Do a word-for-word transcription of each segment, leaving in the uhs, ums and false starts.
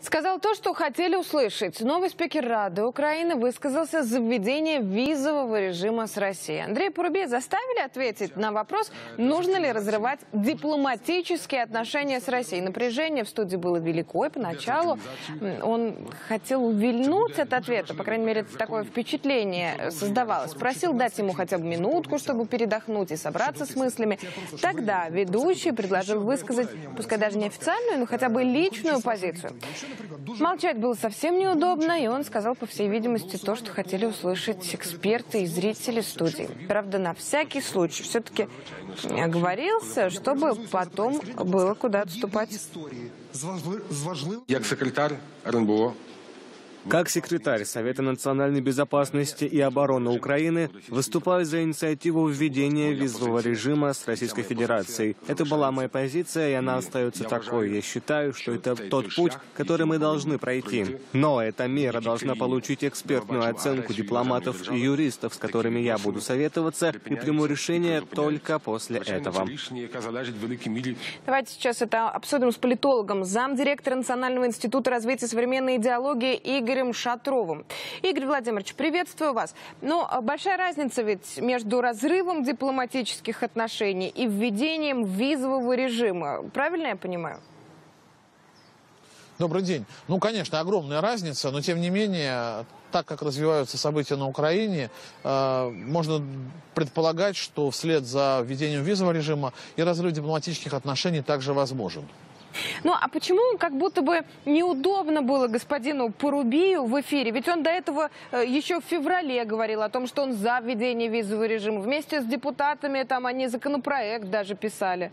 Сказал то, что хотели услышать. Новый спикер Рады Украины высказался за введение визового режима с Россией. Андрея Порубия заставили ответить на вопрос, нужно ли разрывать дипломатические отношения с Россией. Напряжение в студии было велико, и поначалу он хотел увильнуть от ответа, по крайней мере, такое впечатление создавалось. Просил дать ему хотя бы минутку, чтобы передохнуть и собраться с мыслями. Тогда ведущий предложил высказать, пускай даже не официальную, но хотя бы личную позицию. Молчать было совсем неудобно, и он сказал, по всей видимости, то, что хотели услышать эксперты и зрители студии. Правда, на всякий случай все-таки оговорился, чтобы потом было куда отступать. Як секретар РНБО. Как секретарь Совета национальной безопасности и обороны Украины выступаю за инициативу введения визового режима с Российской Федерацией. Это была моя позиция, и она остается такой. Я считаю, что это тот путь, который мы должны пройти. Но эта мера должна получить экспертную оценку дипломатов и юристов, с которыми я буду советоваться, и приму решение только после этого. Давайте сейчас это обсудим с политологом, замдиректора Национального института развития современной идеологии Игорем Шатровым. Игорь Владимирович, приветствую вас. Но большая разница ведь между разрывом дипломатических отношений и введением визового режима. Правильно я понимаю? Добрый день. Ну, конечно, огромная разница, но тем не менее, так как развиваются события на Украине, э, можно предполагать, что вслед за введением визового режима и разрыв дипломатических отношений также возможен. Ну, а почему как будто бы неудобно было господину Порубию в эфире? Ведь он до этого еще в феврале говорил о том, что он за введение визового режима. Вместе с депутатами там они законопроект даже писали.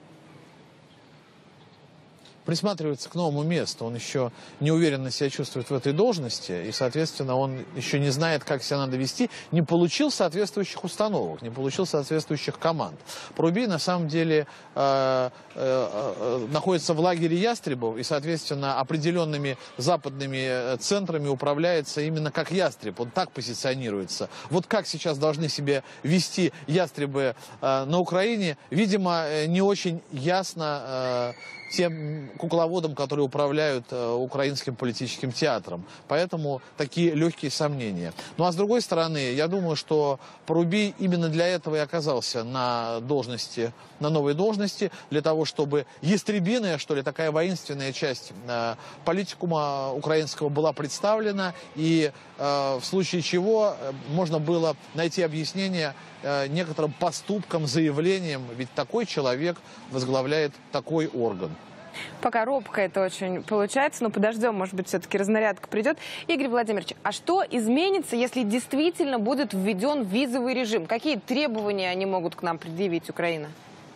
Присматривается к новому месту. Он еще неуверенно себя чувствует в этой должности, и, соответственно, он еще не знает, как себя надо вести, не получил соответствующих установок, не получил соответствующих команд. Порубий, на самом деле, э, э, э, находится в лагере ястребов, и, соответственно, определенными западными центрами управляется именно как ястреб. Он так позиционируется. Вот как сейчас должны себя вести ястребы э, на Украине, видимо, не очень ясно э, тем кукловодам, которые управляют э, украинским политическим театром. Поэтому такие легкие сомнения. Ну а с другой стороны, я думаю, что Порубий именно для этого и оказался на должности, на новой должности, для того, чтобы ястребиная, что ли, такая воинственная часть э, политикума украинского была представлена, и э, в случае чего можно было найти объяснение э, некоторым поступкам, заявлениям, ведь такой человек возглавляет такой орган. Пока робко это очень получается, но подождем, может быть, все-таки разнарядка придет. Игорь Владимирович, а что изменится, если действительно будет введен визовый режим? Какие требования они могут к нам предъявить, Украина?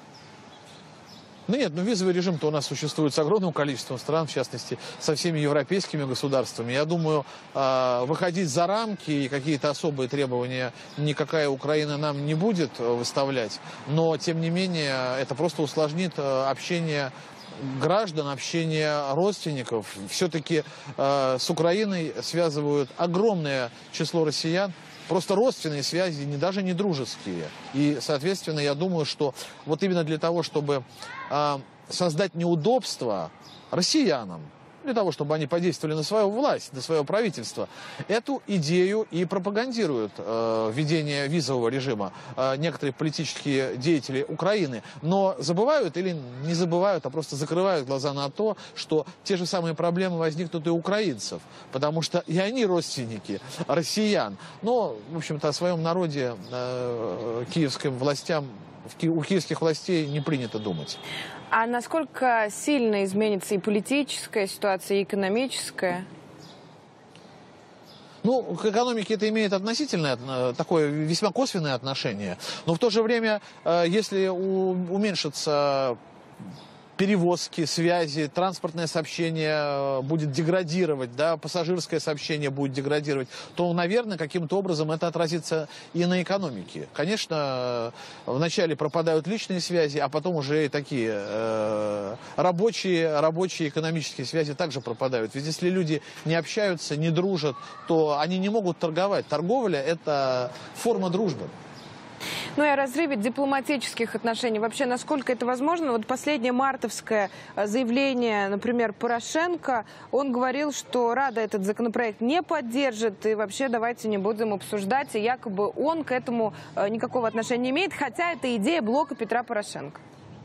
Ну нет, ну визовый режим-то у нас существует с огромным количеством стран, в частности, со всеми европейскими государствами. Я думаю, выходить за рамки и какие-то особые требования никакая Украина нам не будет выставлять. Но, тем не менее, это просто усложнит общение граждан, общение родственников. Все-таки э, с Украиной связывают огромное число россиян. Просто родственные связи, не, даже не дружеские. И, соответственно, я думаю, что вот именно для того, чтобы э, создать неудобства россиянам, для того, чтобы они подействовали на свою власть, на свое правительство, эту идею и пропагандируют э, введение визового режима э, некоторые политические деятели Украины. Но забывают или не забывают, а просто закрывают глаза на то, что те же самые проблемы возникнут и у украинцев, потому что и они родственники россиян. Но, в общем-то, о своем народе э, киевским властям, у киевских властей не принято думать. А насколько сильно изменится и политическая ситуация, и экономическая? Ну, к экономике это имеет относительное, такое весьма косвенное отношение. Но в то же время, если уменьшится перевозки, связи, транспортное сообщение будет деградировать, да, пассажирское сообщение будет деградировать, то, наверное, каким-то образом это отразится и на экономике. Конечно, вначале пропадают личные связи, а потом уже и такие э, рабочие, рабочие экономические связи также пропадают. Ведь если люди не общаются, не дружат, то они не могут торговать. Торговля – это форма дружбы. Ну и о разрыве дипломатических отношений. Вообще, насколько это возможно? Вот последнее мартовское заявление, например, Порошенко, он говорил, что Рада этот законопроект не поддержит, и вообще давайте не будем обсуждать, и якобы он к этому никакого отношения не имеет, хотя это идея блока Петра Порошенко.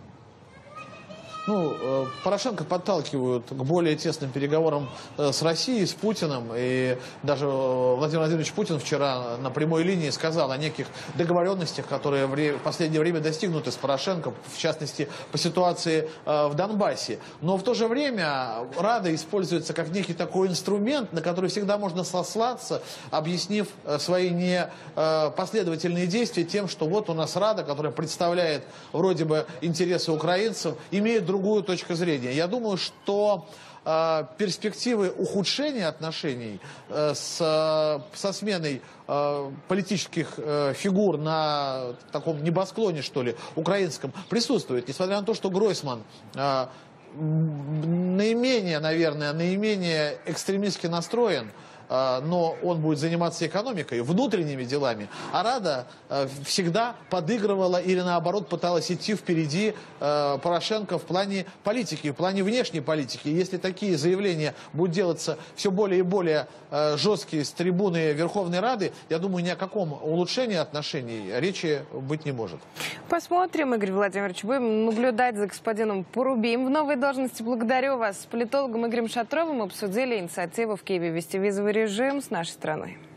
Ну, Порошенко подталкивают к более тесным переговорам с Россией, с Путиным. И даже Владимир Владимирович Путин вчера на прямой линии сказал о неких договоренностях, которые в последнее время достигнуты с Порошенко, в частности, по ситуации в Донбассе. Но в то же время Рада используется как некий такой инструмент, на который всегда можно сослаться, объяснив свои непоследовательные действия тем, что вот у нас Рада, которая представляет вроде бы интересы украинцев, имеет другую точку зрения. Я думаю, что э, перспективы ухудшения отношений э, с, со сменой э, политических э, фигур на таком небосклоне, что ли, украинском, присутствует. Несмотря на то, что Гройсман э, наименее, наверное, наименее экстремистски настроен, но он будет заниматься экономикой, внутренними делами. А Рада всегда подыгрывала или, наоборот, пыталась идти впереди Порошенко в плане политики, в плане внешней политики. Если такие заявления будут делаться все более и более жесткие с трибуны Верховной Рады, я думаю, ни о каком улучшении отношений речи быть не может. Посмотрим, Игорь Владимирович. Будем наблюдать за господином Порубием в новой должности. Благодарю вас. С политологом Игорем Шатровым обсудили инициативу в Киеве ввести визовый режим с нашей страной.